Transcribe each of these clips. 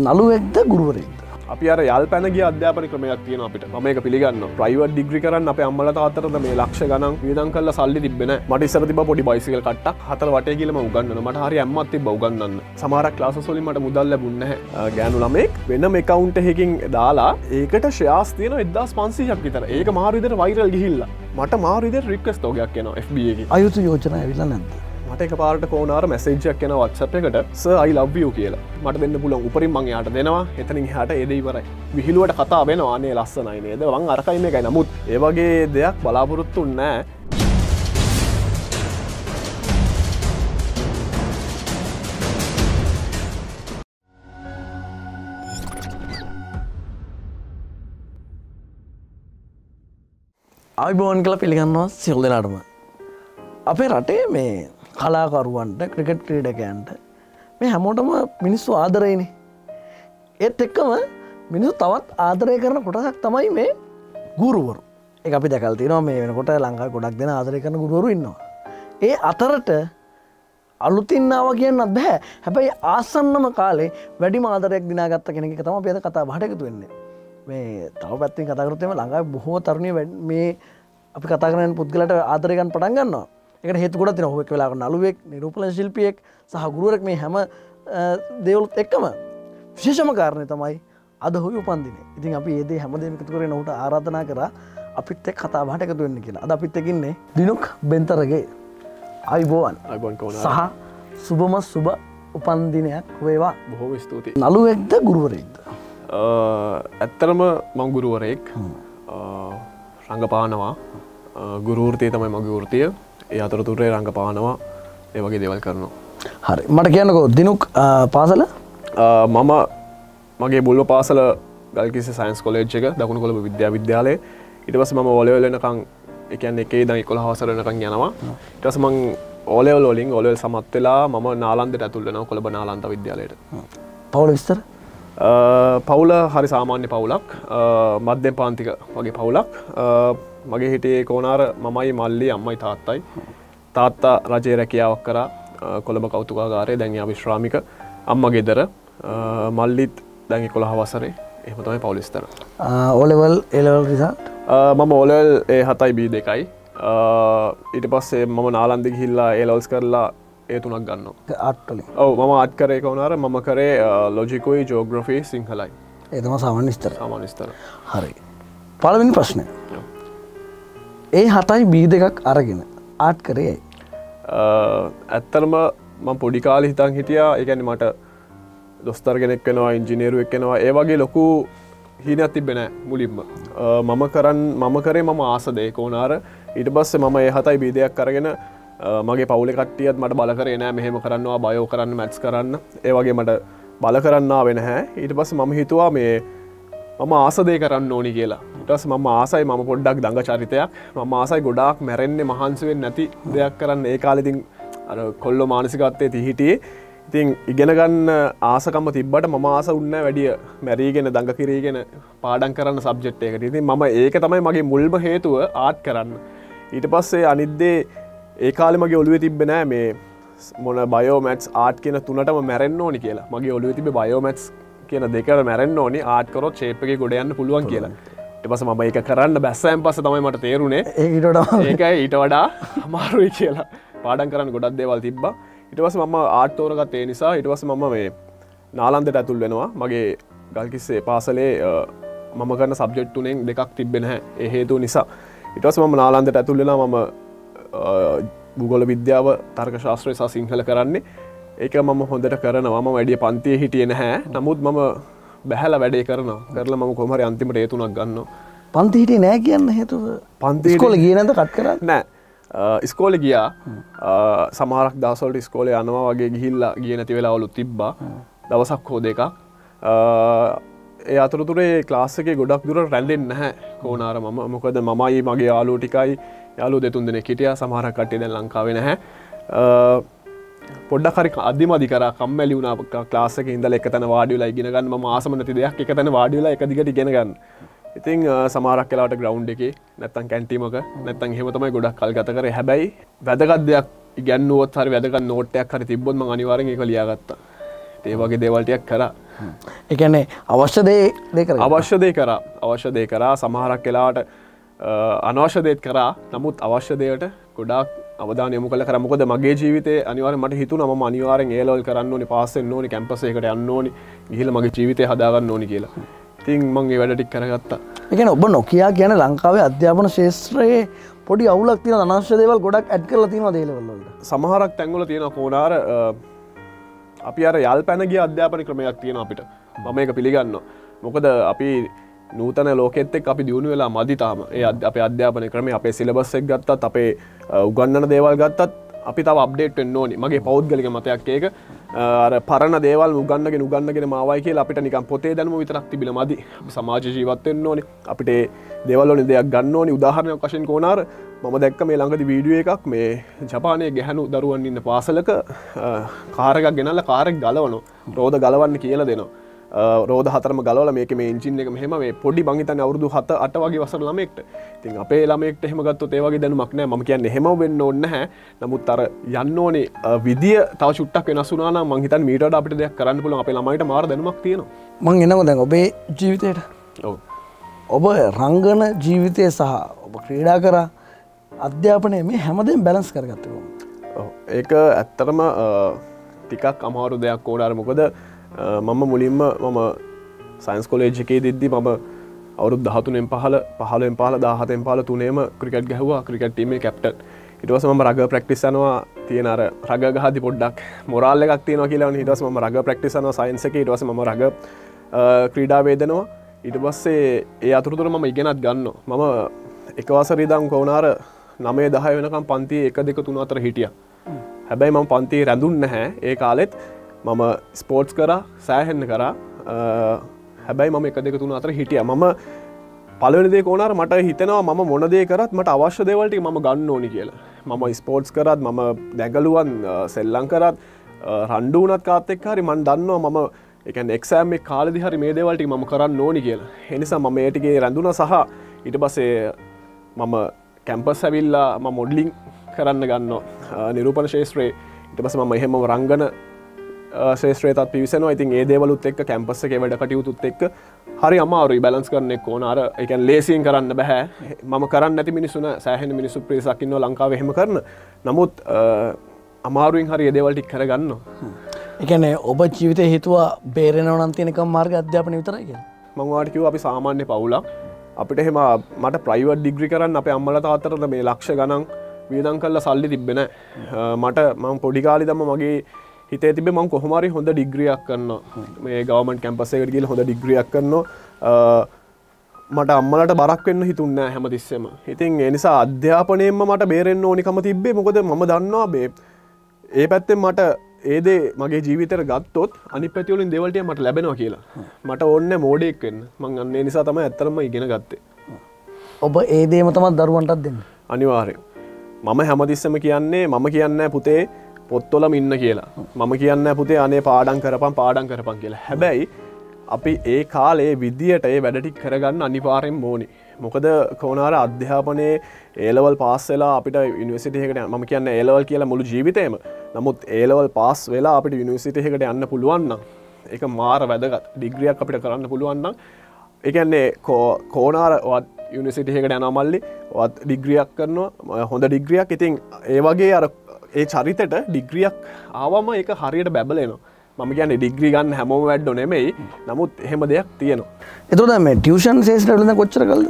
නළුවෙක්ද ගුරුවරයෙක්ද? අපි අර යල්පැන ගිය අධ්‍යාපන ක්‍රමයක් තියෙනවා අපිට. මම ඒක පිළිගන්නවා. ප්‍රයිවට් ඩිග්‍රී කරන්න අපේ අම්මලා තාත්තලා මේ ලක්ෂ ගණන් වියදම් කරලා සල්ලි තිබ්බේ නැහැ. මට ඉස්සර තිබ්බා පොඩි බයිසිකල් කට්ටක් හතර වටේ කියලා මම උගන්වනවා. මට හරි අම්මත් තිබ්බා උගන්වන්න. සමහරක් ක්ලාසස් වලින් මට මුදල් ලැබුණේ නැහැ. ගෑනු ළමෙක් වෙනම account එකකින් දාලා ඒකට shares තියෙනවා 1500ක් විතර. ඒක මාරු විදිහට viral ගිහිල්ලා. මට මාරු විදිහට request ඔගයක් එනවා FB එකේ. අයුතු යෝජනා ඇවිල්ලා නැද්ද? මට එකපාරට කෝනාර මැසේජ් එකක් එනවා WhatsApp එකට sir I love you කියලා. මට දෙන්න පුළුවන් උපරිම මං එයාට දෙනවා. එතනින් එහාට ඒ දේ ඉවරයි. විහිළුවට කතා වෙනවා අනේ ලස්සනයි නේද? මං අරකයි මේකයි. නමුත් ඒ වගේ දෙයක් බලාපොරොත්තු නැහැ. ආයුබෝවන් කියලා පිළිගන්නවා සියලු දෙනාටම. අපේ රටේ මේ කලාකරුවන්ට ක්‍රිකට් ක්‍රීඩකයන්ට මේ හැමෝටම මිනිස්සු ආදරයිනේ. ඒත් එක්කම මිනිස්සු තවත් ආදරය කරන කොටසක් තමයි මේ ගුරුවරු. ඒක අපි දැකලා තියෙනවා මේ වෙනකොට ලංකාවේ ගොඩක් දෙනා ආදරය කරන ගුරුවරු ඉන්නවා. ඒ අතරට අලුතින් ආවා කියන්නත් බෑ. හැබැයි ආසන්නම කාලේ වැඩිම ආදරයක් දිනාගත්ත කෙනෙක් එක තමයි අපි අද කතා බහට එකතු වෙන්නේ. මේ තව පැත්තින් කතා කරොත් එimhe ලංකාවේ බොහෝ තරුණියෝ මේ අපි කතා කරන පුද්ගලට ආදරය ගන්න පටන් ගන්නවා. ඒකට හේතු ගොඩක් තියෙනවා. ඔය එක් වෙලාවක නළුවෙක්, නිරූපණ ශිල්පියෙක් සහ ගුරුවරයෙක් මේ හැම දේවලුත් එක්කම විශේෂම කාරණේ තමයි අද ඔහුගේ උපන්දිනේ. ඉතින් අපි මේ දේ හැමදේම එකතු කරගෙන ඔහුට ආරාධනා කරා අපිත් එක්ක කතා බහට එකතු වෙන්න කියලා. අද අපිත් එක්ක ඉන්නේ දිනුක් බෙන්තරගේ. ආයුබෝවන්. ආයුබෝවන් කෝනා. සහ සුබම සුබ උපන්දිනයක් වේවා. බොහොම ස්තුතියි. නළුවෙක්ද ගුරුවරයෙක්ද? ඇත්තරම මං ගුරුවරයෙක්. රංගපානවා. ගුරු වෘත්තිය තමයි මගේ වෘත්තිය. ඒ අතරතුරේ රංගපානවා. ඒ වගේ දේවල් කරනවා. හරි. මට කියන්නකෝ දිනුක් පාසල? මම මගේ මුල්ම පාසල ගල්කිස්ස සයන්ස් කොලේජ් එක දකුණු කොළඹ විද්‍යාලයේ. ඊට පස්සේ මම O level වෙනකන් ඒ කියන්නේ 1 ඉඳන් 11 වසර වෙනකන් යනවා. ඊට පස්සේ මම O level වලින් O level සමත් වෙලා මම නාලන්දයට ඇතුල් වෙනවා කොළඹ නාලන්ත විද්‍යාලයට. පවුල විස්තර? පවුල හරි සාමාන්‍ය පවුලක්. මධ්‍යම පාන්තික වගේ පවුලක්. මගේ හිටියේ කෝනාර මමයි මල්ලි අම්මයි තාත්තයි. තාත්තා රජයේ රැකියාවක් කරා කොළඹ කෞතුකාගාරයේ. දැන් එයා විශ්‍රාමික. අම්මා ගෙදර. මල්ලිත් දැන් 11 වසරේ. එහෙම තමයි පවුල විස්තර. O level A level result? මම O level A7යි B2යි. ඊට පස්සේ මම නාලන්දෙ ගිහිල්ලා A levels කරලා A3ක් ගන්නවා. ආර්ට් වලින්. ඔව් මම ආර්ට් කරේ කෝනාර. මම කරේ ලොජිකුයි ජියෝග්‍රෆි සිංහලයි. ඒ තමයි සාමාන්‍ය විස්තර. සාමාන්‍ය විස්තර. හරි. පළවෙනි ප්‍රශ්නය. A7යි B2ක් අරගෙන ආර්ට් කරේ ඇයි? ඇත්තටම මම පොඩි කාලේ හිතන් හිටියා. ඒ කියන්නේ මට දොස්තර කෙනෙක් වෙනවා, ඉංජිනේරුවෙක් වෙනවා. ඒ වගේ ලොකු හිණයක් තිබ්බේ නැහැ මුලින්ම. මම කරේ මම ආස දේ කෝනාර. ඊට පස්සේ මම A7යි B2ක් අරගෙන මගේ පවුලේ කට්ටියත් මට බල කරේ නෑ මෙහෙම කරන්නවා බයෝ කරන්න මැත්ස් කරන්න. ඒ වගේ මට බල කරන්න ආවේ නැහැ. ඊට පස්සේ මම හිතුවා මේ මම ආස දේ කරන්න ඕනි කියලා. ඊට පස්සේ මම ආසයි මම පොඩ්ඩක් දඟ චරිතයක්. මම ආසයි ගොඩාක් මැරෙන්නේ මහන්සි වෙන්නේ නැති දෙයක් කරන්න. ඒ කාලේ ඉතින් අර කොල්ලෝ මානසිකත්වයේ තිහිටියේ. ඉතින් ඉගෙන ගන්න ආසකම තිබ්බට මම ආස උන්නේ වැඩි මැරීගෙන දඟ කිරීගෙන පාඩම් කරන්න සබ්ජෙක්ට් එකකට. ඉතින් මම ඒක තමයි මගේ මුල්ම හේතුව ආර්ට් කරන්න. ඊට පස්සේ අනිත් දේ ඒ කාලේ මගේ ඔළුවේ තිබ්බේ නෑ මේ මොන බයෝ මැත්ස් ආර්ට් කියන තුනටම මැරෙන්න ඕනි කියලා. මගේ ඔළුවේ තිබ්බේ බයෝ මැත්ස් කියන දෙකට මැරෙන්න ඕනි ආර්ට් කරොත් ෂේප් එකේ ගොඩ යන්න පුළුවන් කියලා. ඊට පස්සේ මම ඒක කරන්න බැස්සයන් පස්සේ තමයි මට තේරුනේ ඒකයි ඊට වඩා අමාරුයි කියලා. පාඩම් කරන්න ගොඩක් දේවල් තිබ්බා. ඊට පස්සේ මම ආර්ට් තෝරගත්තේ ඒ නිසා. ඊට පස්සේ මම මේ නාලන්දයට ඇතුල් වෙනවා. මගේ ගල්කිස්සේ පාසලේ මම කරන සබ්ජෙක්ට් තුනෙන් දෙකක් තිබ්බේ නැහැ. ඒ හේතුව නිසා. ඊට පස්සේ මම නාලන්දයට ඇතුල් වෙලා මම භූගෝල විද්‍යාව තර්ක ශාස්ත්‍රය සහ සිංහල කරන්නේ. ඒක මම හොඳට කරනවා. මම වැඩි පන්තියේ හිටියේ නැහැ. නමුත් මම බැහැලා වැඩේ කරනවා. කරලා මම කොහොම හරි අන්තිමට A3ක් ගන්නවා. පන්ති හිටියේ නැහැ කියන්න හේතුව? පන්ති ඉස්කෝලේ ගියේ නැද්ද කට් කරන්නේ? නෑ. ඉස්කෝලේ ගියා. සමහරක් දවස්වලට ඉස්කෝලේ යනවා වගේ ගිහිල්ලා ගියේ නැති වෙලාවලු තිබ්බා. දවසක් හෝ දෙකක්. ඒ අතරතුරේ ක්ලාස් එකේ ගොඩක් දුර රැඳෙන්නේ නැහැ කෝනාර මම. මොකද මමයි මගේ යාළුවෝ ටිකයි යාළුවෝ දෙතුන් දෙනෙක් හිටියා. සමහරක් කට්ටිය දැන් ලංකාවේ නැහැ. පොඩ්ඩක් හරි අදිමදි කරා කම්මැලි වුණා ක්ලාස් එකේ ඉඳලා එක තැන වාඩි වෙලා ඉගෙන ගන්න. මම ආසම නැති දෙයක් එක තැන වාඩි වෙලා එක දිගට ඉගෙන ගන්න. ඉතින් සමහරක් වෙලාවට ග්‍රවුන්ඩ් එකේ නැත්තම් කැන්ටිමක නැත්තම් එහෙම තමයි ගොඩක් කල් ගත කරේ. හැබැයි වැදගත් දෙයක් ඉගැන්නුවොත් හරි වැදගත් නෝට් එකක් හරි තිබ්බොත් මම අනිවාර්යෙන් ඒක ලියාගත්තා. ඒ වගේ දේවල් ටිකක් කරා. ඒ කියන්නේ අවශ්‍ය දේ කරා. අවශ්‍ය දේ කරා සමහරක් වෙලාවට අනවශ්‍ය දේත් කරා. නමුත් අවශ්‍ය දේට ගොඩාක් අවධානය යොමු කළා. මොකද මගේ ජීවිතේ අනිවාර්යෙන් මට හිතුණා මම අනිවාර්යෙන් A level කරන්න ඕනේ, පාස් වෙන්න ඕනේ, කැම්පස් එකකට යන්න ඕනේ, ගිහිල්ලා මගේ ජීවිතේ හදාගන්න ඕනේ කියලා. ඉතින් මම ඒ වැඩ ටික කරගත්තා. ඒ කියන්නේ ඔබ නොකියා කියන්නේ ලංකාවේ අධ්‍යාපන ශාස්ත්‍රයේ පොඩි අවුලක් තියෙන අනවශ්‍ය දේවල් ගොඩක් ඇඩ් කරලා තියෙනවා A level වලට. සමහරක් තැන්වල තියෙනවා කෝනාර අපි අර යල් පැන ගිය අධ්‍යාපන ක්‍රමයක් තියෙනවා අපිට. මම ඒක පිළිගන්නවා. මොකද අපි නූතන ලෝකෙත් එක්ක අපි දියුණු වෙලා මදි තාම. ඒ අපේ අධ්‍යාපන ක්‍රමය, අපේ සිලබස් එක ගත්තත්, අපේ උගන්වන දේවල් ගත්තත් අපි තව අප්ඩේට් වෙන්න ඕනි. මගේ පෞද්ගලික මතයක් ඒක. අර පරණ දේවල් උගන්නගෙන මාවයි කියලා අපිට නිකන් පොතේ දැනුම විතරක් තිබිලා මදි. අපි සමාජ ජීවත් වෙන්න ඕනි. අපිට ඒ දේවල් වලින් දෙයක් ගන්න ඕනි. උදාහරණයක් වශයෙන් කෝනාර මම දැක්ක මේ ළඟදී වීඩියෝ එකක් මේ ජපානයේ ගැහැණු දරුවන් ඉන්න පාසලක කාර් එකක් ගෙනල්ලා කාර් එක ගලවනවා. රෝද ගලවන්න කියලා දෙනවා. රෝද 4ම ගලවලා මේකේ මේ එන්ජින් එක මෙහෙම මේ පොඩි බං හිතන්නේ අවුරුදු 7 8 වගේ වසර ළමයෙක්ට. ඉතින් අපේ ළමයෙක්ට එහෙම ගත්තොත් ඒ වගේ දැනුමක් නැහැ. මම කියන්නේ එහෙම වෙන්න ඕනේ නැහැ. නමුත් අර යන්න ඕනේ විදිය තව චුට්ටක් වෙනස් වුණා නම් මං හිතන්නේ මීට වඩා අපිට දෙයක් කරන්න පුළුවන්. අපේ ළමයිට මාර දැනුමක් තියෙනවා. මං එනවා දැන් ඔබේ ජීවිතේට. ඔව්. ඔබ රංගන ජීවිතය සහ ඔබ ක්‍රීඩා කරා අධ්‍යාපනය මේ හැමදේම බැලන්ස් කරගත්තේ කොහොමද? ඔව්. ඒක ඇත්තටම ටිකක් අමාරු දෙයක් ඕනාර. මොකද මම මුලින්ම සයින්ස් කොලේජ් එකේ දිද්දි මම අවුරුදු 13න් 15 15න් 15 17න් 15 තුනේම ක්‍රිකට් ගැහුවා. ක්‍රිකට් ටීමේ කැප්ටන්. ඊට පස්සේ මම රග ප්‍රැක්ටිස් කරනවා. තියෙන අර රග ගහද්දි පොඩ්ඩක් මොරාල් එකක් තියෙනවා කියලා වනේ. ඊට පස්සේ මම රග ප්‍රැක්ටිස් කරනවා සයින්ස් එකේ. ඊට පස්සේ මම රග ක්‍රීඩා වේදනවා. ඊට පස්සේ ඒ අතරතුර මම ඉගෙනත් ගන්නවා. මම එක වසරේ ඉඳන් කොහොනාර 9 10 වෙනකම් පන්තියේ 1 2 3 4 හිටියා. හැබැයි මම පන්තියේ රැඳුන්නේ නැහැ. ඒ කාලෙත් මම ස්පෝර්ට්ස් කරා, සෑහෙන්න කරා. හැබැයි මම 1 2 3 4 හිටියා. මම පළවෙනි දේ කොහොනාර මට හිතෙනවා මම මොන දේ කරත් මට අවශ්‍ය දේවල් ටික මම ගන්න ඕනි කියලා. මම ස්පෝර්ට්ස් කරත්, මම දැඟලුවන් සෙල්ලම් කරත්, රණ්ඩු වුණත් කාත් එක්ක හරි මම දන්නවා මම ඒ කියන්නේ එක්සෑම් එක කාලෙදි හරි මේ දේවල් ටික මම කරන්න ඕනි කියලා. ඒ නිසා මම මේ ටිකේ රැඳුණා. සහ ඊට පස්සේ මම කැම්පස් ඇවිල්ලා මම මොඩලින් කරන්න ගන්නවා නිරූපණ ශාස්ත්‍රයේ. ඊට පස්සේ මම එහෙම රංගන ශාස්ත්‍රයටත් පිවිසෙනවා. ඉතින් ඒ දේවලුත් එක්ක කැම්පස් එකේ වැඩ කටයුතුත් එක්ක හරි අමාරුයි බැලන්ස් කරන්න එක්ක ඕන. අර ඒ කියන්නේ ලේසියෙන් කරන්න බෑ. මම කරන්නේ නැති මිනිස්සු නෑ. සෑහෙන මිනිස්සු ප්‍රේසක් ඉන්නවා ලංකාවේ එහෙම කරන. නමුත් අමාරුවෙන් හරි ඒ දේවල් ටික කරගන්නවා. ඒ කියන්නේ ඔබ ජීවිතේ හිතුවා බේරෙනවා නම් තියෙන එකම මාර්ගය අධ්‍යාපනය විතරයි කියලා. මම ඔයාලට කිව්වා අපි සාමාන්‍ය පවුලක්. අපිට එහෙම මට ප්‍රයිවට් ඩිග්‍රී කරන්න අපේ අම්මලා තාත්තලා මේ ලක්ෂ ගණන් වියදම් කරලා සල්ලි තිබ්බේ නැහැ. මම පොඩි කාලේ ඉඳන්ම මගේ හිතේ තිබ්බේ මම කොහොම හරි හොඳ ඩිග්‍රියක් කරනවා. මේ ගවර්න්මන්ට් කැම්පස් එකකට ගිහලා හොඳ ඩිග්‍රියක් කරනවා. මට අම්මලට බරක් වෙන්න හිතුන්නේ නැහැ හැමතිස්සෙම. ඉතින් ඒ නිසා අධ්‍යාපනයෙන්ම මට බේරෙන්න ඕනිකම තිබ්බේ. මොකද මම දන්නවා ඒ පැත්තෙන් මට ඒ දේ මගේ ජීවිතේට ගත්තොත් අනිත් පැති වලින් දේවල් ටික මට ලැබෙනවා කියලා. මට ඕනේ මෝඩෙක් වෙන්න. මං අන්න ඒ නිසා තමයි ඇත්තටම ඉගෙන ගත්තේ. ඔබ ඒ දේම තමයි දරුවන්ටත් දෙන්නේ. අනිවාර්යෙන්. මම හැමතිස්සෙම කියන්නේ පුතේ පොත්වලම ඉන්න කියලා. මම කියන්නේ පුතේ අනේ පාඩම් කරපන් කියලා. හැබැයි අපි ඒ කාලේ විදියට ඒ වැඩ ටික කරගන්න අනිවාර්යෙන්ම ඕනේ. මොකද කොහොනාර අධ්‍යාපනයේ A level පාස් වෙලා අපිට යුනිවර්සිටි එකකට මම කියන්නේ A level කියලා මුළු ජීවිතේම. නමුත් A level පාස් වෙලා අපිට යුනිවර්සිටි එකකට යන්න පුළුවන් නම් ඒක මාර වැදගත්. ඩිග්‍රියක් අපිට කරන්න පුළුවන් නම් ඒ කියන්නේ කොහොනාර යුනිවර්සිටි එකකට යනවා මල්ලි. ඔයත් ඩිග්‍රියක් කරනවා හොඳ ඩිග්‍රියක්. ඉතින් ඒ වගේ අර ඒ චරිතෙට ඩිග්‍රියක් ආවම ඒක හරියට බැබලෙනවා. මම කියන්නේ ඩිග්‍රී ගන්න හැමෝම වැඩ නෙමෙයි. නමුත් එහෙම දෙයක් තියෙනවා. එතකොට මේ ටියුෂන් ශාස්ත්‍රවල දැන් කොච්චර කල්ද?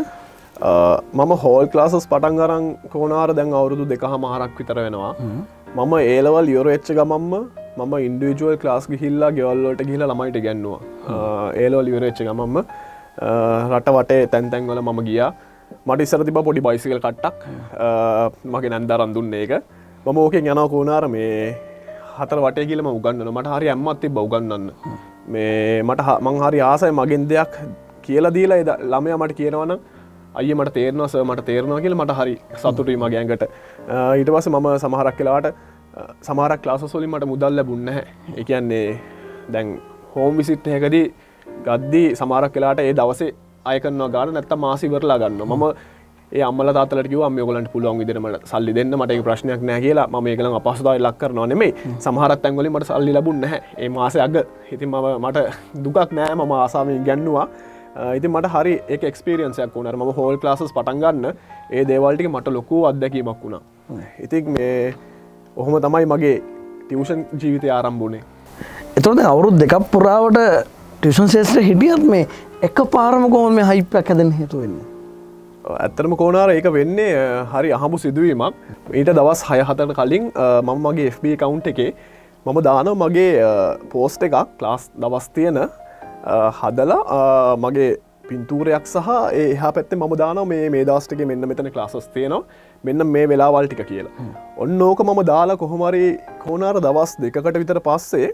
මම හෝල් ක්ලාසස් පටන් අරන් කොහොනාර දැන් අවුරුදු 2.5ක් විතර වෙනවා. මම A level ඉවර වෙච්ච ගමන්ම මම ඉන්ඩිවිජුවල් ක්ලාස් ගිහිල්ලා ගෙවල් වලට ගිහිල්ලා ළමයිට ඉගෙනුවා. A level ඉවර වෙච්ච ගමන්ම රට වටේ තැන් තැන් වල මම ගියා. මට ඉස්සර තිබ්බා පොඩි බයිසිකල් කට්ටක්. මගේ නැන්දරන් දුන්නේ ඒක. මම ඕකෙන් යනවා කොහොනාර මේ 4 වටේ කියලා මම උගන්වනවා. මට හරි අම්මක් තිබ්බා උගන්වන්න. මේ මං හරි ආසයි මගෙන් දෙයක් කියලා දීලා ඒ ළමයා මට කියනවා නම් අයියේ මට තේරෙනවා සර් මට තේරෙනවා කියලා මට හරි සතුටුයි මගේ ඇඟට. ඊට පස්සේ මම සමහරක් වෙලාවට සමහරක් ක්ලාසස් වලින් මට මුදල් ලැබුණේ නැහැ. ඒ කියන්නේ දැන් හෝම් විසිට් එකකදී ගද්දී සමහරක් වෙලාවට ඒ දවසේ අය කරනවා ගන්න නැත්තම් මාසෙ ඉවරලා ගන්නවා. මම ඒ අම්මලා තාත්තලාට කිව්වා අම්මේ ඔයගලන්ට පුළුවන් විදිහට මට සල්ලි දෙන්න මට ඒක ප්‍රශ්නයක් නැහැ කියලා මම ඒගොල්ලන් අපහසුතාවය ලක් කරනවා නෙමෙයි සමහරක් තැන් වලින් මට සල්ලි ලැබුණ නැහැ ඒ මාසේ අග ඉතින් මට දුකක් නැහැ මම ආසාවෙන් ඉගෙනුවා ඉතින් මට හරි ඒක එක්ස්පීරියන්ස් එකක් වුණා මම හෝල් ක්ලාසස් පටන් ගන්න ඒ දේවල් ටික මට ලොකු අත්දැකීමක් වුණා ඉතින් මේ ඔහොම තමයි මගේ ටියුෂන් ජීවිතය ආරම්භ වුණේ එතකොට දැන් අවුරුදු දෙකක් පුරාවට ටියුෂන් ශාස්ත්‍රයේ හිටියත් මේ එක පාරම කොහොමද මේ හයිප් එකක් හැදෙන්න හේතු වෙන්නේ ඇත්තටම කෝනාර ඒක වෙන්නේ හරි අහඹු සිදුවීමක් ඊට දවස් 6-7කට කලින් මම මගේ FB account එකේ මම දානවා මගේ පෝස්ට් එකක් ක්ලාස් දවස් තියෙන හදලා මගේ පින්තූරයක් සහ ඒ එහා පැත්තේ මම දානවා මේ දවස් ටිකේ මෙන්න මෙතන ක්ලාසස් තියෙනවා මෙන්න මේ වෙලාවල් ටික කියලා. ඔන්න ඕක මම දාලා කොහොම හරි කෝනාර දවස් 2කට විතර පස්සේ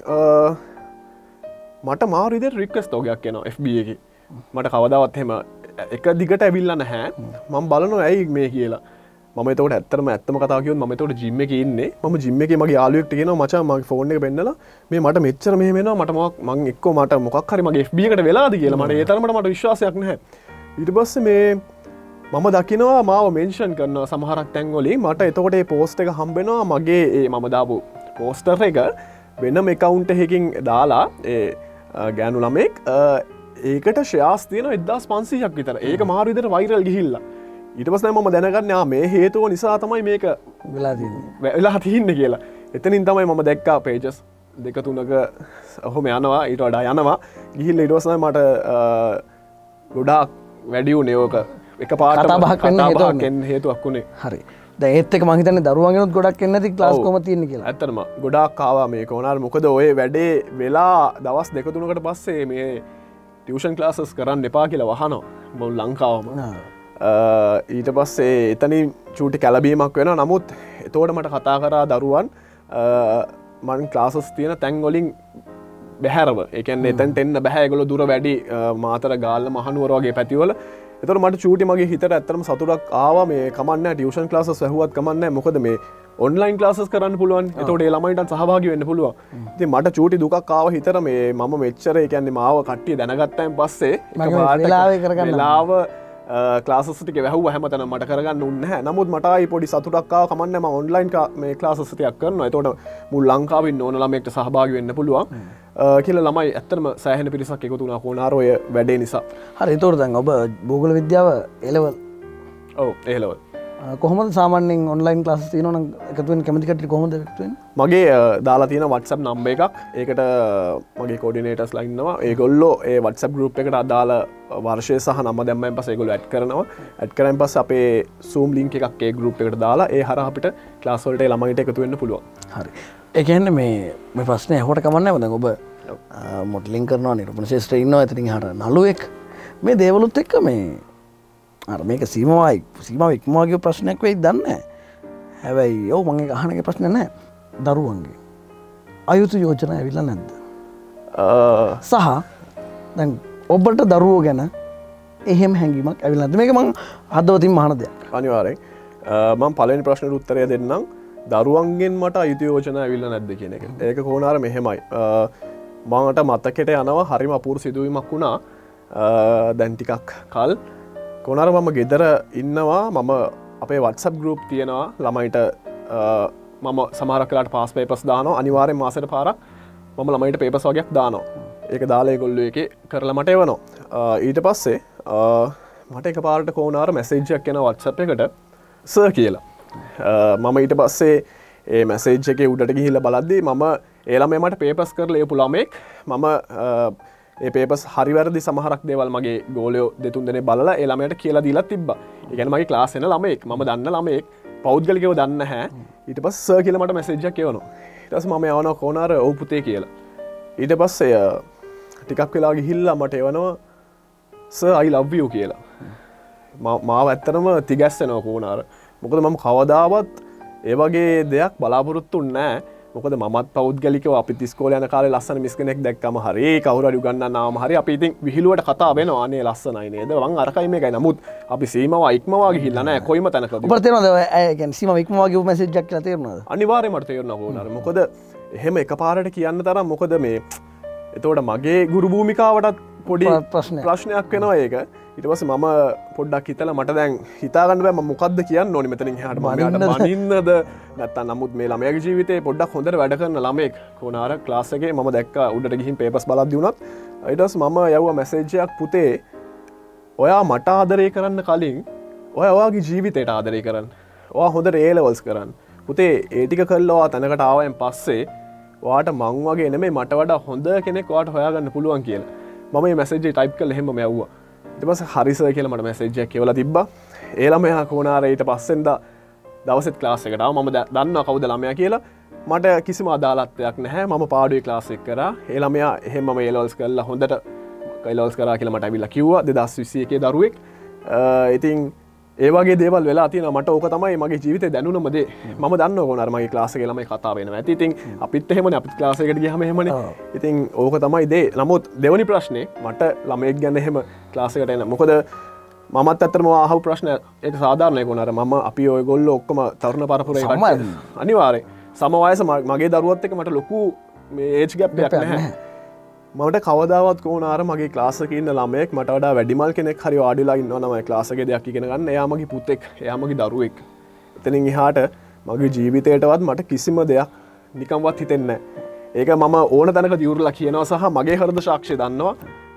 මට මාරු විදිහට රික්වෙස්ට් ඔගයක් එනවා FB එකේ. මට කවදාවත් එහෙම එක දිගට ඇවිල්ලා නැහැ. මම බලනවා ඇයි මේ කියලා. මම එතකොට ඇත්තම කතාව කිව්වොත් මම එතකොට ජිම් එකේ ඉන්නේ. මම ජිම් එකේ මගේ යාළුවෙක්ට කියනවා මචං මගේ ෆෝන් එක පෙන්නලා මේ මට මෙච්චර මෙහෙම එනවා මට මම එක්කෝ මට මොකක් හරි මගේ FB එකට වෙලාද කියලා මට ඒ තරමට මට විශ්වාසයක් නැහැ. ඊට පස්සේ මේ මම දකිනවා මාව මෙන්ෂන් කරනවා සමහරක් තැන් වලින් මට එතකොට මේ පෝස්ට් එක හම්බ වෙනවා මගේ ඒ මම දාපු පෝස්ටර් එක වෙනම account එකකින් දාලා ඒ ගෑනු ළමෙක් ඒකට ෂෙයාර්ස් තියෙනවා 1500ක් විතර. ඒක මාරු විදිහට වයිරල් ගිහිල්ලා. ඊට පස්සේ මම දැනගන්නේ මේ හේතුව නිසා තමයි මේක වෙලා තියෙන්නේ කියලා. එතනින් තමයි මම දැක්කා pages 2-3ක ඔහොම යනවා ඊට වඩා යනවා. ගිහිල්ලා ඊට පස්සේ මට ගොඩාක් වැඩි වුණේ ඕක. එකපාරට කතා බහක් වෙන්න හේතුවක් වුණේ. හරි. දැන් ඒත් එක මං හිතන්නේ දරුවන්ගෙනුත් ගොඩක් එන්නේ නැති ක්ලාස් කොහොමද තියෙන්නේ කියලා. ඇත්තටම ගොඩාක් ආවා මේ කොනාර මොකද ඔය වැඩේ වෙලා දවස් 2-3කට පස්සේ මේ ටියුෂන් ක්ලාසස් කරන්න එපා කියලා වහනවා මොල් ලංකාවම. ඊට පස්සේ එතනින් චූටි කැලබීමක් වෙන නමුත් එතෝට මට කතා කරා දරුවන් මන් ක්ලාසස් තියෙන තැන්ගොලින් බැහැරව එකන් එතැන් එන්න බැහැගොල දුර වැඩි මාතර ගාල්ල මහනුවර වගේ පැතිවල එතර මට චූටි මගේ හිතට ඇත්තරම සතුරක් ආව මේ කමන්න ටියුෂන් ක්ලාසස් වැහුවත් කමන්න මොකද මේ ඔන්ලයින් ක්ලාසස් කරන්න පුළුවන් එතොට ළමයිට සහභාගි වෙන්න පුළුවන් ඉතින් මට චූටි දුකක් ආව හිතර මේ මම මෙච්චර කියන්නේ මාව කට්ටිය දැනගත්තයින් පස්සේ වෙලාව ක්ලාසස්ටික වැහුව හැමතන මට කරගන්න උන්න නමුත් මටයි පොඩි සතුටක්කාව කමන්න ම ඔන්ලයින් මේ ක්ලාසස්තියක් කරන්න එතොට මුල් ලංකාවින් ඕන ළමෙක්ට සහභාගි වෙන්න පුළුවන් කියල ළමයි ඇත්තම සෑහන පිරිසක් එකතුනා හෝනාරෝය වැඩේ නිසා හරි තෝර දැන් ඔබ බෝගල විද්‍යාව එලවල් ඔව ඒලවල් කොහොමද සාමාන්‍යෙන් ඔන්ලයින් ක්ලාස් තියනවන එකතුවෙන් කැමතිකට කොහොමද ක්ටුවෙන් මගේ දාලා තියෙන වටසප් නම්බ එකක් ඒකට මගේ කෝඩිනේටස් ලයින්නවා ඒගොල්ලෝ ඒ වටසප් ගරුප් එකට අදාල වර්ෂය සහ නම දැම්මයින් පස ඒගොල ඇඩ් කරනවා ඇඩ් කරයින් පස් අපේ සූම් ලින්ක් එකක් ඒ ගරුප් එකට දාලා ඒ හර අපිට ක්ලාස්වලට ළමයිට එකතුවෙන්න පුළුවන් හරි එකන්න මේ ප්‍රශ්නය හොට කමන්න වද ඔබ මොටලින් කරනවා නිරපන ශේෂ්‍ර ඉන්නවා ඇතිරින් හට නලුවෙක් මේ දේවලුත් එක්ක මේ මේක සීමවයි සීමාව ඉක්මවාගේ ප්‍රශ්නයක් වෙයි දන්න හැබැයි යෝ මගේ අහනක ප්‍රශ්න නෑ දරුවන්ගේ අයුතු යෝජන ඇවිල්ල නැද්ද සහ දැන් ඔබට දරුවෝ ගැන එහෙම හැඟීමක් ඇවිල් නැද මේක මං හදවතින් මහන දෙයක් අනිවාරෙන් මං පලනි ප්‍රශ්න උත්තරය දෙන්නම් දරුවන්ගෙන් මට අයුතු යෝජන ඇවිල්ල නැද්ද කියන එක ඒක කෝනාර මෙහෙමයි මංට මත්තකට යනවා හරිම අපූර් සිදුවීමක් වුණා දැන්ටිකක් කල් කොනර මම ගෙදර ඉන්නවා මම අපේ වටසප් ගරුප් තියෙනවා ළමයිට මම සමරකලට පාස් පේපස් දානවා අනිවාරෙන් මාසට පාරක් මම ළමයිට පේපස් වගේයක් දානවා ඒක දාලය ගොල්ල එක කරලා මට එවනවා ඊට පස්සේ මට එක පාරට කෝනාර මැසේජ්ජක් කෙන වටසප් එකට ස කියලා මම ඊට පස්සේ ඒ මැසේජ් එක උඩට ගිහිල්ල බලද්දී මම ඒළම මට පේපස් කරල ඒ පුළමෙක් මම ඒ පේපස් හරිවැරදි සමහරක් දේවල් මගේ ගෝලයෝ දෙතුන් දෙන බලලා එළමයට කියලා දීලා තිබ්බ ඉගැන මගේ ක්ලාසෙන ළමෙක් ම දන්න ළමෙක් පෞද්ගලිකව දන්න හැ ඊට පස් ස කියලමට මැසේජ්ජක් යවන ටස් මම යවන කෝනාර ඔවපුතේ කියලා ඊට පස්සේ ටිකක් වෙලා ගිහිල්ලා මට එවනවා ස අයි ලව්වියෝ කියලා මාව ඇත්තරම තිගැස්සෙනව කෝනාර මොකද මම කවදාවත් ඒ වගේ දෙයක් බලාපොරොත්තු නෑ මොකද මත් පෞද්ගලික අපි තිස්කෝල යන කාලේ ලස්සන මිස් කෙනෙක් දැක්කම හරි කවුරු හරි උගන්වන්නාම හරි අපි ඉතින් විහිළුවට කතා වෙනවා අනේ ලස්සනයි නේද වන් අරකයි මේකයි නමුත් අපි සීමාව ඉක්මවා ගිහිල්ලා නැහැ කොයිම තැනකදී ඔබට තේරෙනවද ඒ කියන්නේ සීමාව ඉක්මවා ගිහුව මැසේජ් එකක් කියලා තේරෙනවද අනිවාර්යයෙන්ම මට තේරෙනවා කොහොනාර මොකද එහෙම එකපාරට කියන්න තරම් මොකද මේ එතකොට මගේ ගුරු භූමිකාවටත් පොඩි ප්‍රශ්නයක් වෙනවා ඒක ඊට පස්සේ මම පොඩ්ඩක් හිතලා මට දැන් හිතාගන්න බෑ මම මොකද්ද කියන්න ඕනේ මෙතනින් එහාට මම එයාට බනින්නද නැත්තම් නමුත් මේ ළමයාගේ ජීවිතේ පොඩ්ඩක් හොඳට වැඩ කරන ළමෙක් කොනාර ක්ලාස් එකේ මම දැක්කා උඩට ගිහින් පේපර්ස් බලද්දි උනත් ඊට පස්සේ මම යවුවා මැසේජ් එකක් පුතේ ඔයා මට ආදරය කරන්න කලින් ඔයාගේ ජීවිතයට ආදරය කරන්න ඔයා හොඳට A levels කරන්න පුතේ ඒ ටික කළා ඔයා තැනකට ආවයින් පස්සේ ඔයාට මං වගේ නෙමෙයි මට වඩා හොඳ කෙනෙක් ඔයාට හොයාගන්න පුළුවන් කියලා මම මේ මැසේජ් එක ටයිප් කරලා එහෙමම යවුවා ඊට පස්සේ හරි සර් කියලා මට මැසේජ් එකක් එවලා තිබ්බා ඒ ළමයා කොනාර ඊට පස්සෙන්දා දවසෙත් ක්ලාස් එකට ආවා මම දන්නවා කවුද ළමයා කියලා මට කිසිම අදාළත්වයක් නැහැ මම පාඩුවේ ක්ලාස් එක කරා ඒ ළමයා එහෙම මම A levels කරලා හොඳට A levels කරා කියලා මට ඇවිල්ලා කිව්වා 2021 දරුවෙක් ඉතින් ඒ වගේ දේවල් වෙලා තියෙනවා මට ඕක තමයි මගේ ජීවිතේ දැනුණම දේ මම දන්නවා කොහොමද මගේ ක්ලාස් එකේ ළමයි කතා වෙනවා ඇති ඉතින් අපිත් එහෙමනේ අපිත් ක්ලාස් එකට ගියාම එහෙමනේ ඉතින් ඕක තමයි දේ නමුත් දෙවෙනි ප්‍රශ්නේ මට ළමයෙක් ගැන එහෙම ක්ලාස් එකට එන මොකද මමත් ඇත්තටම අහපු ප්‍රශ්න ඒක සාධාරණයි කොහොමද මම අපි ඔයගොල්ලෝ ඔක්කොම තරුණ පරපුරේ අනිවාර්යයෙන් සම වයස මගේ දරුවත් එක්ක මට ලොකු මේ ඒජ් ගැප් එකක් නැහැ මට කවදාවත් කොහොනාර මගේ ක්ලාස් එකේ ඉන්න ළමයෙක් මට වඩා වැඩිමල් කෙනෙක් හරි වාඩිලා ඉන්නවා නම් ක්ලාස් එකේ දෙයක් ඉගෙන ගන්න එයා මගේ පුතෙක් එයා මගේ දරුවෙක් එතනින් එහාට මගේ ජීවිතේටවත් මට කිසිම දෙයක් නිකම්වත් හිතෙන්නේ නැහැ ඒක මම ඕන තැනක දියුරලා කියනවා සහ මගේ හෘද සාක්ෂිය දන්නවා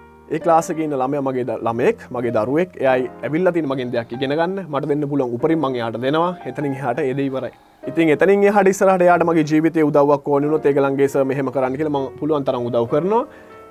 ඒ ක්ලාස් එකේ ඉන්න ළමයා මගේ ළමයෙක් මගේ දරුවෙක් එයායි ඇවිල්ලා තියෙන මගෙන් දෙයක් ඉගෙන ගන්න මට දෙන්න පුළුවන් උපරිම මම එයාට දෙනවා එතනින් එහාට ඒ දේ ඉවරයි ඉතින් එතනින් එහාට ඉස්සරහට එයාට මගේ ජීවිතේ උදව්වක් ඕන වුණොත් ඒගලන්ගේ සර් මෙහෙම කරන්න කියලා මම පුළුවන් තරම් උදව් කරනවා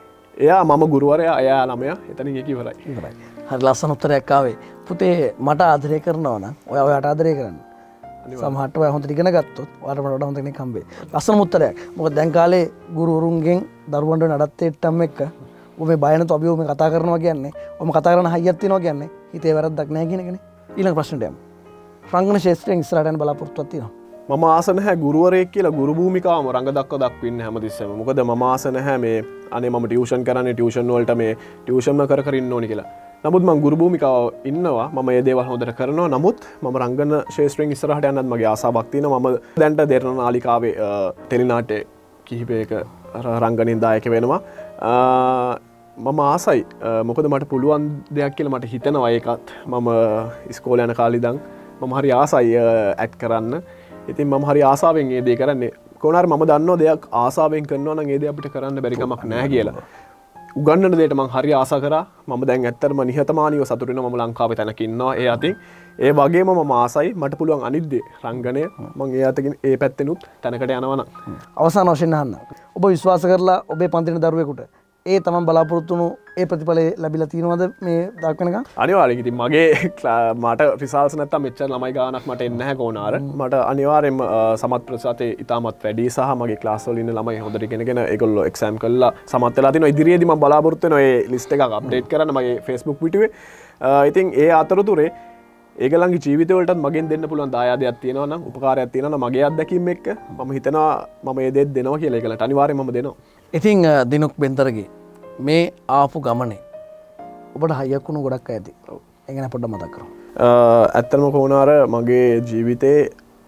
එයා මම ගුරුවරයා එයා ළමයා එතනින් ඒක ඉවරයි හරි ලස්සන උත්තරයක් ආවේ පුතේ මට ආදරය කරනවා නම් ඔයා ඔයාට ආදරය කරන්න සමහරට ඔයා හොඳට ඉගෙන ගත්තොත් ඔයාට මට වඩා හොඳ කෙනෙක් හම්බෙයි ලස්සන උත්තරයක් මොකද දැන් කාලේ ගුරුවරුන්ගෙන් දරුවන්ට නඩත්තේට්ටම් එක්ක ඔබේ බය නැතුව අපි ඔබ කතා කරනවා කියන්නේ ඔබ කතා කරන හයියක් තියෙනවා කියන්නේ හිතේ වැරද්දක් නැහැ කියන එකනේ ඊළඟ ප්‍රශ්නට යමු රංගන ශාස්ත්‍රයෙන් ඉස්සරහට යන බලාපොරොත්තුවක් තියෙනවා මම ආස නැහැ ගුරුවරයෙක් කියලා ගුරු භූමිකාවම රඟ දක්වන්න හැමතිස්සෙම මොකද මම ආස නැහැ මේ අනේ මම ටියුෂන් කරන්නේ ටියුෂන් වලට මේ ටියුෂන්ම කර ඉන්න ඕනි කියලා නමුත් මම ගුරු භූමිකාව ඉන්නවා මම මේ දේවල් හොඳට කරනවා නමුත් මම රංගන ශාස්ත්‍රයෙන් ඉස්සරහට යන්නත් මගේ ආසාවක් තියෙනවා මම දැන්ට දේරණ නාලිකාවේ ටෙලිනාට්‍ය කිහිපයක රංගනින් දායක වෙනවා මම ආසයි මොකද මට පුළුවන් දෙයක් කියලා මට හිතෙනවා ඒකත් මම ඉස්කෝලේ යන කාලේ ඉඳන් මම හරි ආසයි ඇක්ට් කරන්න ඉතින් මම හරි ආසාවෙන් ඒ දේ කරන්නේ කොහොනාර මම දන්නවා දෙයක් ආසාවෙන් කරනවා නම් ඒ දේ අපිට කරන්න බැරි කමක් නැහැ කියලා උගන්නන දෙයට මම හරි ආසා කරා මම දැන් ඇත්තටම නිහතමානීව සතුටු වෙනවා මම ලංකාවේ තැනක ඉන්නවා ඒ අතින් ඒ වගේම මම ආසයි මට පුළුවන් අනිත් දේ රංගනය මම ඒ අතකින් ඒ පැත්තෙනුත් තැනකට යනවා නම් අවසාන වශයෙන් අහන්න ඔබ විශ්වාස කරලා ඔබේ පන්තින දරුවෙකුට ඒ තමන් බලාපොරොත්තු වුණු ඒ ප්‍රතිඵලය ලැබිලා තියෙනවද මේ දක්වනකම් අනිවාර්යයෙන් ඉතින් මගේ මට රිසල්ට්ස් නැත්තම් මෙච්චර ළමයි ගානක් මට එන්නේ නැහැ කොහොනාර මට අනිවාර්යයෙන්ම සමත් ප්‍රතිශතය ඉතාමත් වැඩි සහ මගේ ක්ලාස් වල ඉන්න ළමයි හොඳට ඉගෙනගෙන ඒගොල්ලෝ එක්සෑම් කරලා සමත් වෙලා තිනවා ඉදිරියේදී මම බලාපොරොත්තු වෙනවා ඒ ලිස්ට් එකක් අප්ඩේට් කරන්න මගේ Facebook පිටුවේ ඉතින් ඒ අතරතුරේ ඒගොල්ලන්ගේ ජීවිත වලටත් මගෙන් දෙන්න පුළුවන් දායාදයක් තියෙනවා නම් උපකාරයක් තියෙනවා නම් මගේ අත්දැකීම් එක්ක මම හිතනවා මම මේ දෙයක් දෙනවා කියලා ඒගොල්ලන්ට අනිවාර්යයෙන්ම මම දෙනවා ඉතින් දිනුක් බෙන්තරගේ මේ ආපු ගමනේ ඔබට හයියක් වුණු ගොඩක් ඇති ඒ ගැන පොඩ්ඩක් මතක් කරමු ඇත්තටම කොහොනාර මගේ ජීවිතේ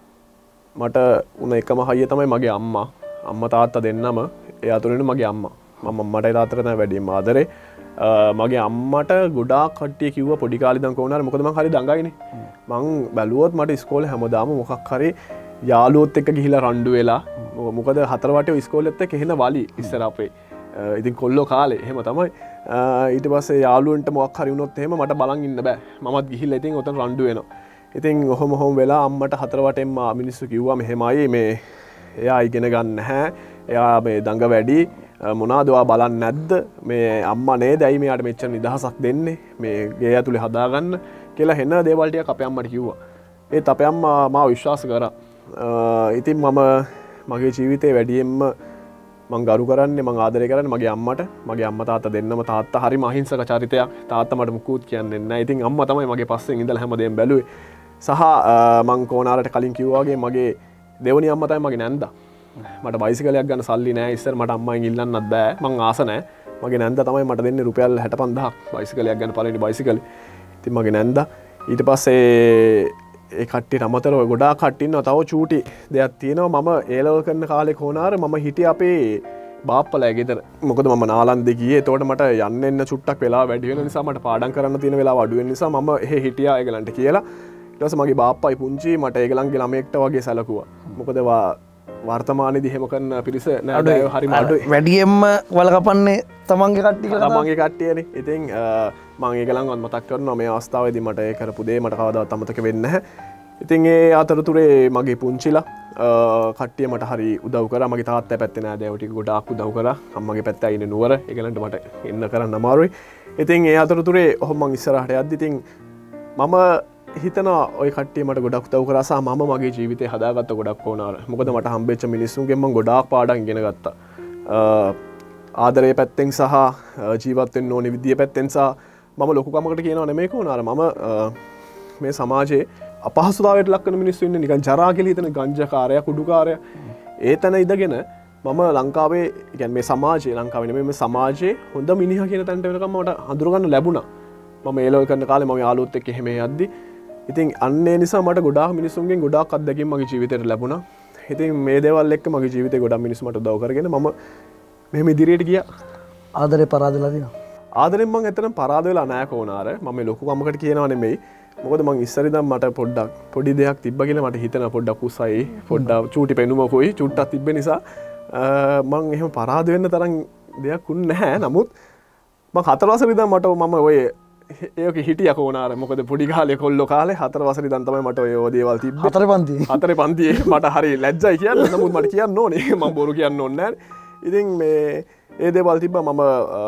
මට උන එකම හයිය තමයි මගේ අම්මා තාත්තා දෙන්නම ඒ අතුරින් මගේ අම්මා මම අම්මට තාත්තට තමයි වැඩිම ආදරේ මගේ අම්මට ගොඩාක් කට්ටිය කිව්වා පොඩි කාලේ ඉඳන් කොහොනාර මොකද මං හරි දඟයිනේ මං බැලුවොත් මට ඉස්කෝලේ හැමදාම මොකක් හරි යාළුවොත් එක්ක ගිහිලා රණ්ඩු වෙලා මොකද හතර වටේ ඉස්කෝලෙත් එක්ක එහෙන වලි ඉස්සර අපේ ඉතින් කොල්ලෝ කාලේ එහෙම තමයි ඊට පස්සේ යාළුවන්ට මොකක් හරි වුණොත් එහෙම මට බලන් ඉන්න බෑ මමත් ගිහිල්ලා ඉතින් ඔතන රණ්ඩු වෙනවා ඉතින් ඔහොම වෙලා අම්මට හතර වටෙන්ම මිනිස්සු කිව්වා මෙහෙමයි මේ එයා ඉගෙන ගන්න නැහැ එයා මේ දඟ වැඩි මොනවද ඔයා බලන්නේ නැද්ද මේ අම්මා නේද ඇයි මෙයාට මෙච්චර නිදහසක් දෙන්නේ මේ ගේ ඇතුලේ හදාගන්න කියලා හෙන දේවල් ටිකක් අපේ අම්මට කිව්වා ඒත් අපේ අම්මා මාව විශ්වාස කරා ඉතින් මම මගේ ජීවිතේ වැඩියෙන්ම මං ගරු කරන්නේ මං ආදරය කරන්නේ මගේ අම්මට මගේ අම්මා තාත්තා දෙන්නම තාත්තා හරිම අහිංසක චරිතයක් තාත්තා මට මුකුත් කියන්නේ නැහැ ඉතින් අම්මා තමයි මගේ පස්සෙන් ඉඳලා හැමදේම බැලුවේ සහ මං කොනාරට කලින් කිව්වා වගේ මගේ දෙවනි අම්මා තමයි මගේ නැන්දා මට බයිසිකලයක් ගන්න සල්ලි නැහැ ඉස්සර මට අම්මෙන් ඉල්ලන්නත් බෑ මං ආස නැහැ මගේ නැන්දා තමයි මට දෙන්නේ රුපියල් 65000ක් බයිසිකලයක් ගන්න පළවෙනි බයිසිකලේ ඉතින් මගේ නැන්දා ඊට පස්සේ ඒ කට්ටියට අමතරව ගොඩාක් කට්ටිය ඉන්නවා තව චූටි දෙයක් තියෙනවා මම A level කරන කාලේ කොහොනාර මම හිටියේ අපේ බාප්පලා ගෙදර මොකද මම නාලන්දේ ගියේ එතකොට මට යන්න එන්න චුට්ටක් වෙලා වැඩි වෙන නිසා මට පාඩම් කරන්න තියෙන වෙලාව අඩු වෙන නිසා මම එහෙ හිටියා ඒගලන්ට කියලා ඊට පස්සේ මගේ බාප්පයි පුංචි මට ඒගලන්ගේ ළමයෙක්ට වගේ සැලකුවා මොකද වර්තමානයේදී එහෙම කරන පිරිස නෑ හරිම අඩුයි වැඩියෙන්ම වල කපන්නේ තමන්ගේ කට්ටිය තමන්ගේ කට්ටියනේ ඉතින් මම ඒගලන්වත් මතක් කරනවා මේ අවස්ථාවේදී මට ඒ කරපු දේ මට කවදාවත් අමතක වෙන්නේ නැහැ ඉතින් ඒ අතරතුරේ මගේ පුංචිලා කට්ටිය මට හරි උදව් කරා මගේ තාත්තා පැත්තේ නෑදෑයෝ ටික ගොඩාක් උදව් කරා අම්මගේ පැත්තේ ඉන්නේ නුවර ඒගලන්ට මට එන්න කරන්න අමාරුයි ඉතින් ඒ අතරතුරේ ඔහොම මං ඉස්සරහට යද්දි ඉතින් මම හිතනවා ඔය කට්ටිය මට ගොඩක් උදව් කරා සහ මම මගේ ජීවිතේ හදාගත්ත ගොඩක් ඕනාර මොකද මට හම්බෙච්ච මිනිස්සුන්ගෙන් මං ගොඩාක් පාඩම් ඉගෙන ගත්තා ආදරය පැත්තෙන් සහ ජීවත් වෙන්න ඕනේ විදිය පැත්තෙන් සහ මම ලොකු කමකට කියනවා නෙමෙයි කොනාර මම මේ සමාජයේ අපහසුතාවයට ලක්වන මිනිස්සු ඉන්නේ නිකන් ජරා කියලා හිතන ගංජාකාරයා කුඩුකාරයා ඒ තැන ඉඳගෙන මම ලංකාවේ කියන්නේ මේ සමාජයේ ලංකාවේ නෙමෙයි මේ සමාජයේ හොඳ මිනිහා කියන තැනට වෙනකම් මට හඳුරගන්න ලැබුණා මම ඒ ලෙවල් කරන කාලේ මම යාළුවොත් එක්ක එහෙම යද්දි ඉතින් අන්නේ නිසා මට ගොඩාක් මිනිස්සුන්ගෙන් ගොඩාක් අත්දැකීම් මගේ ජීවිතේට ලැබුණා ඉතින් මේ දේවල් එක්ක මගේ ජීවිතේ ගොඩක් මිනිස්සු මට උදව් කරගෙන මම මෙහෙම ඉදිරියට ගියා ආදරේ පරාදලා දිනවා ආදරෙන් මං ඇත්තටම පරාද වෙලා නැහැ කොනාර මම ලොකු කමකට කියනවා නෙමෙයි මොකද මං ඉස්සර ඉඳන් මට පොඩ්ඩක් පොඩි දෙයක් තිබ්බ කියලා මට හිතෙන පොඩ්ඩක් උසයි පොඩ්ඩක් චූටි පෙනුමකුයි චුට්ටක් තිබ්බ නිසා මං එහෙම පරාද වෙන්න තරම් දෙයක් උන්නේ නැහැ නමුත් මං 4 වසරේ ඉඳන් මට මම ඔය ඒක හිටියා කොනාර මොකද පොඩි කාලේ කොල්ලෝ කාලේ 4 වසරේ ඉඳන් තමයි මට ඔය දේවල් තිබ්බේ 4 පන්තියේ මට හරි ලැජ්ජයි කියන්න නමුත් මට කියන්න ඕනේ මම බොරු කියන්න ඕනේ නැහැ ඉතින් මේ ඒ දේවල් තිබ්බා මම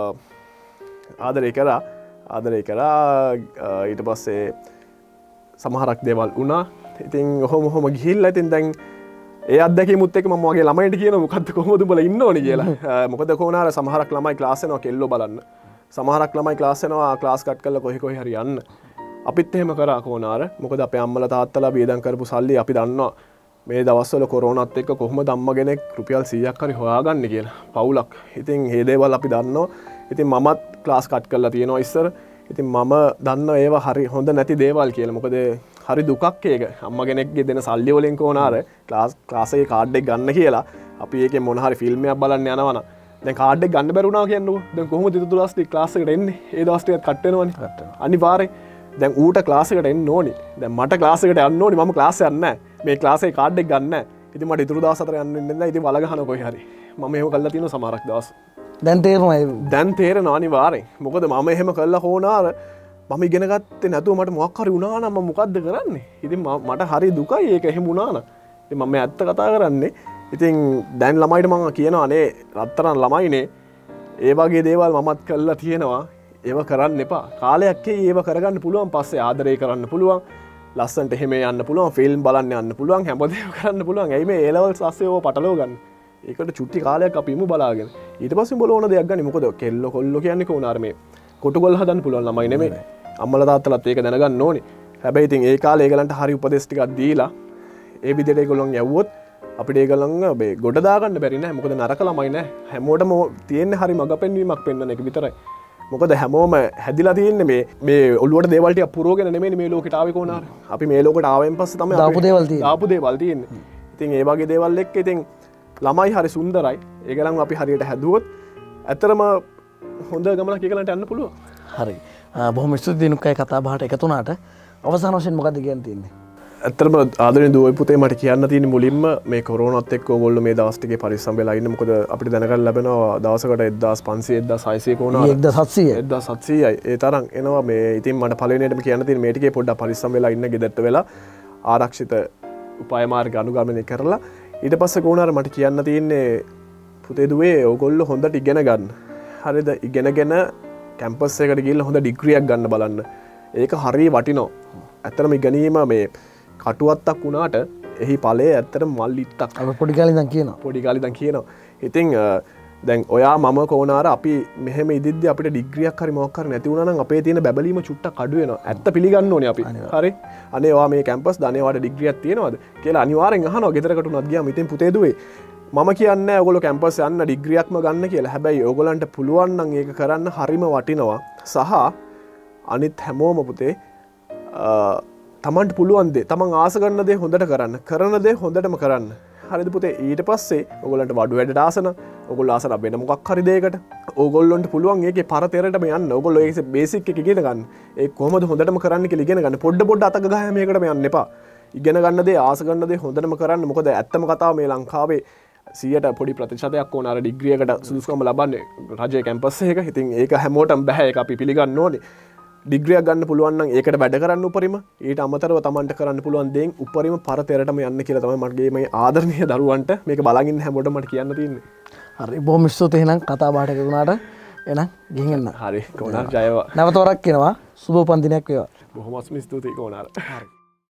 ආදරය කරා ඊට පස්සේ සමහරක් දේවල් වුණා ඉතින් ඔහොම ගිහිල්ලා ඉතින් දැන් ඒ අත්දැකීමුත් එක්ක මම වගේ ළමයින්ට කියනවා මොකද්ද කොහොමද උඹලා ඉන්න ඕනේ කියලා මොකද කොහොනාර සමහරක් ළමයි ක්ලාස් යනවා කෙල්ලෝ බලන්න සමහරක් ළමයි ක්ලාස් යනවා ක්ලාස් කට් කරලා කොහේ හරි යන්න අපිත් එහෙම කරා කොහොනාර මොකද අපේ අම්මලා තාත්තලා බියදම් කරපු සල්ලි අපි දන්නවා මේ දවස්වල කොරෝනාත් එක්ක කොහොමද අම්මා කෙනෙක් රුපියල් 100ක් හරි හොයාගන්නේ කියලා පවුලක් ඉතින් මේ දේවල් අපි දන්නවා ඉතින් මමත් ක්ලාස් කට් කරලා තියෙනවා ඉස්සර ඉතින් මම දන්නවා ඒවා හරි හොඳ නැති දේවල් කියලා මොකද හරි දුකක් ඒක අම්මා කෙනෙක්ගේ දෙන සල්ලි වලින් කොහොනාර ක්ලාස් එකේ කාඩ් එක ගන්න කියලා අපි ඒකේ මොන හරි ෆිල්ම් එකක් බලන්න යනවනම් දැන් කාඩ් එක ගන්න බැරුණා කියන්නකෝ දැන් කොහොමද ඊට දවස් ක්ලාස් එකට එන්නේ ඒ දවස් ටිකත් කට් වෙනවනේ අනිවාර්යෙන් දැන් ඌට ක්ලාස් එකට එන්න ඕනි දැන් මට ක්ලාස් එකට යන්න ඕනි මම ක්ලාස් යන්නේ නැහැ මේ ක්ලාස් එකේ කාඩ් එක ගන්න නැහැ ඉතින් මට ඊට දවස් 4 යන්න ඉන්න නැහැ ඉතින් වල ගහන කොයි හරි මම එහෙම කරලා තියෙනවා සමහරක් දවස් දැන් තේරෙනවා අනිවාර්යෙන් මොකද මම එහෙම කළා කොනාර මම ඉගෙන ගත්තේ නැතුව මට මොකක් හරි වුණා නම් මම මොකද්ද කරන්නේ ඉතින් මට හරි දුකයි ඒක එහෙම වුණා නම් ඉතින් මම ඇත්ත කතා කරන්නේ ඉතින් දැන් ළමයිට මම කියනවා නේ රත්තරන් ළමයිනේ ඒ වගේ දේවල් මමත් කළා තියෙනවා ඒව කරන්න එපා කාලයක් ඒව කරගන්න පුළුවන් පස්සේ ආදරය කරන්න පුළුවන් ලස්සන්ට එහෙම යන්න පුළුවන් ෆිල්ම් බලන්න යන්න පුළුවන් හැමදේම කරන්න පුළුවන් ඇයි මේ ඒ ලෙවල්ස් ASCII ඕව පටලව ගන්න ඒකට චුට්ටි කාලයක් අපි ඉමු බලාගෙන ඊට පස්සේ උඹල ඕන දෙයක් ගන්න මොකද කෙල්ලෝ කොල්ලෝ කියන්නේ කොහොනාර මේ කොටුගොල්ල හදන්න පුළුවන් ළමයි නෙමෙයි අම්මලා තාත්තලාත් ඒක දැනගන්න ඕනේ හැබැයි ඉතින් ඒ කාලේ ඒගලන්ට හරි උපදෙස් ටිකක් දීලා ඒ විදිහට ඒගොල්ලොන් යවුවොත් අපිට ඒගොල්ලන් මේ ගොඩ දාගන්න බැරි නෑ මොකද නරක ළමයි නෑ හැමෝටම තියෙන්නේ හරි මඟ පෙන්වීමක් පෙන්වන එක විතරයි මොකද හැමෝම හැදිලා තියෙන්නේ මේ ඔළුවට දේවල් ටික පුරවගෙන නෙමෙයි මේ ලෝකෙට ආවේ කොහොනාර අපි මේ ලෝකෙට ආවෙන් පස්සේ තමයි දාපු දේවල් තියෙන්නේ ඉතින් ඒ වගේ දේවල් එක්ක ඉතින් ළමයි හරි සුන්දරයි ඒගලන් අපි හරියට හැදුවොත් ඇත්තරම හොඳ ගමනක් ඒගලන්ට යන්න පුළුවන් හරි බොහොම ස්තුතියි දිනුක්කයි කතා බහට එකතු වුණාට අවසාන වශයෙන් මොකද්ද කියන්න තියෙන්නේ ඇත්තටම ආදරණීය දුවේ පුතේ මට කියන්න තියෙන මුලින්ම මේ කොරෝනාත් එක්ක ඕගොල්ලෝ මේ දවස් ටිකේ පරිස්සම් වෙලා ඉන්න මොකද අපිට දැනගන්න ලැබෙනවා දවසකට 1500 1600 කොනා 1700යි ඒ තරම් එනවා මේ ඉතින් මට පළවෙනියටම කියන්න තියෙන මේ ටිකේ පොඩ්ඩක් පරිස්සම් වෙලා ඉන්න ගෙදරට වෙලා ආරක්ෂිත උපාය මාර්ග අනුගමනය කරලා ඊට පස්සේ කොහොනාර මට කියන්න තියෙන්නේ පුතේ දුවේ ඕගොල්ලෝ හොඳට ඉගෙන ගන්න හරිද ඉගෙනගෙන කැම්පස් එකට ගිහිල්ලා හොඳ ඩිග්‍රියක් ගන්න බලන්න ඒක හරිය වටිනවා ඇත්තටම ඉගෙනීම මේ කටුවත්තක් වුණාට එහි ඵලය ඇත්තටම මල් ඉත්තක් අපි පොඩි කාලේ ඉඳන් කියනවා ඉතින් දැන් ඔයා මම කොහොනාර අපි මෙහෙම ඉදිද්දි අපිට ඩිග්‍රියක් හරි මොකක් හරි නැති වුණා නම් අපේ තියෙන බැබලීම චුට්ටක් අඩු වෙනවා ඇත්ත පිළිගන්න ඕනේ අපි හරි අනේ ඔයා මේ කැම්පස් දානේ ඔයාට ඩිග්‍රියක් තියෙනවද කියලා අනිවාර්යෙන් අහනවා ගෙදරකට උනත් ගියාම ඉතින් පුතේ දුවේ මම කියන්නේ ඔයගොල්ලෝ කැම්පස් යන්න ඩිග්‍රියක්ම ගන්න කියලා හැබැයි ඔයගොල්ලන්ට පුළුවන් නම් ඒක කරන්න හරිම වටිනවා සහ අනිත් හැමෝම පුතේ තමන්ට පුළුවන් දේ තමන් ආස කරන දේ හොඳට කරන්න කරන දේ හොඳටම කරන්න හරිද පුතේ ඊට පස්සේ ඔයගොල්ලන්ට වඩු වැඩට ආසන ඔයගොල්ලෝ ආසන වෙන මොකක් හරි දෙයකට ඕගොල්ලොන්ට පුළුවන් ඒකේ පරතරටම යන්න ඕගොල්ලෝ ඒකේ බේසික් එක ඉගෙන ගන්න ඒ කොහොමද හොඳටම කරන්න කියලා ඉගෙන ගන්න පොඩ අතක ගහ මේකටම යන්න එපා ඉගෙන ගන්න දේ ආස ගන්න දේ හොඳටම කරන්න මොකද ඇත්තම කතාව මේ ලංකාවේ 100ට පොඩි ප්‍රතිශතයක් ඕන අර ඩිග්‍රියකට සුදුසුකම ලබන්නේ රජයේ කැම්පස් එකක ඉතින් ඒක හැමෝටම බෑ ඒක අපි පිළිගන්න ඕනේ ඩිග්‍රියක් ගන්න පුළුවන් නම් ඒකට වැඩ කරන්න උපරිම ඊට අමතරව Tamanට කරන්න පුළුවන් දේන් උපරිම පරතරටම යන්න කියලා තමයි මගේ මේ ආදරණීය දරුවන්ට මේක බලන් ඉන්න හැමෝටම මට කියන්න තියෙන්නේ හරි බොහොම ස්තුතියි එහෙනම් කතා බහට එකතු වුණාට එහෙනම් ගිහින් එන්න හරි කොනාර ජයවා නැවත වරක් කියනවා සුබ උපන් දිනයක් වේවා බොහොම ස්තුතියි කොනාර හරි